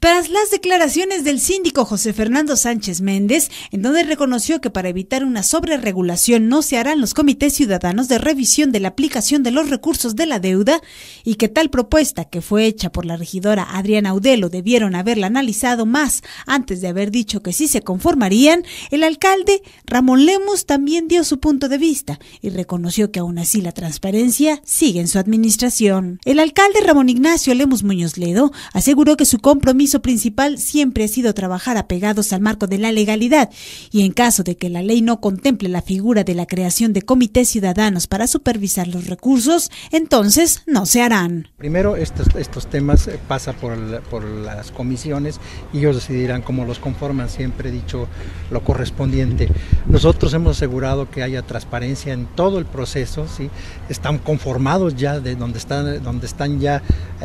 Tras las declaraciones del síndico José Fernando Sánchez Méndez, en donde reconoció que para evitar una sobreregulación no se harán los comités ciudadanos de revisión de la aplicación de los recursos de la deuda y que tal propuesta que fue hecha por la regidora Adriana Audelo debieron haberla analizado más antes de haber dicho que sí se conformarían, el alcalde Ramón Lemus también dio su punto de vista y reconoció que aún así la transparencia sigue en su administración. El alcalde Ramón Ignacio Lemus Muñoz Ledo aseguró que su compromiso principal siempre ha sido trabajar apegados al marco de la legalidad y en caso de que la ley no contemple la figura de la creación de comités ciudadanos para supervisar los recursos, entonces no se harán. Primero, estos temas pasan por las comisiones y ellos decidirán cómo los conforman, siempre he dicho lo correspondiente. Nosotros hemos asegurado que haya transparencia en todo el proceso, ¿sí? Están conformados ya de donde están ya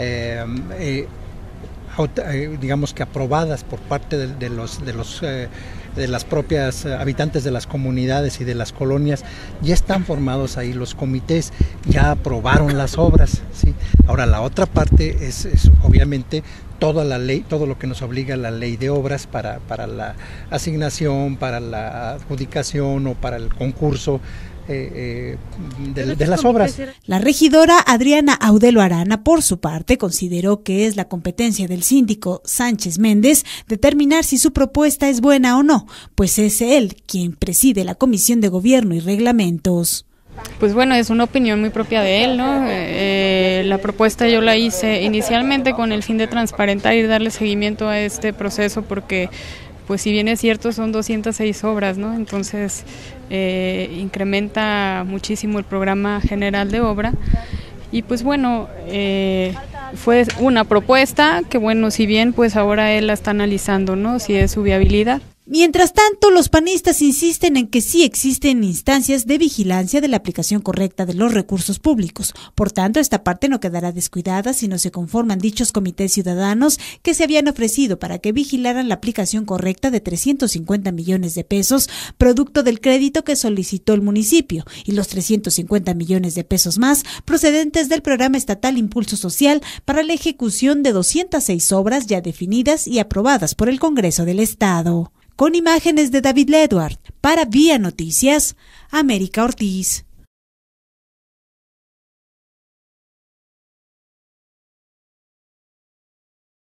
digamos que aprobadas por parte de las propias habitantes de las comunidades y de las colonias, ya están formados ahí los comités, ya aprobaron las obras, ¿sí? Ahora la otra parte es obviamente toda la ley, todo lo que nos obliga la ley de obras para la asignación, para la adjudicación o para el concurso de las obras. La regidora Adriana Audelo Arana, por su parte, consideró que es la competencia del síndico Sánchez Méndez determinar si su propuesta es buena o no, pues es él quien preside la Comisión de Gobierno y Reglamentos. Pues bueno, es una opinión muy propia de él, ¿no? La propuesta yo la hice inicialmente con el fin de transparentar y darle seguimiento a este proceso porque pues si bien es cierto son 206 obras, ¿no? Entonces incrementa muchísimo el programa general de obra y pues bueno, fue una propuesta que bueno, si bien pues ahora él la está analizando, ¿no? Si es su viabilidad. Mientras tanto, los panistas insisten en que sí existen instancias de vigilancia de la aplicación correcta de los recursos públicos. Por tanto, esta parte no quedará descuidada si no se conforman dichos comités ciudadanos que se habían ofrecido para que vigilaran la aplicación correcta de 350 millones de pesos, producto del crédito que solicitó el municipio, y los 350 millones de pesos más procedentes del Programa Estatal Impulso Social para la ejecución de 206 obras ya definidas y aprobadas por el Congreso del Estado. Con imágenes de David Ledward, para Vía Noticias, América Ortiz.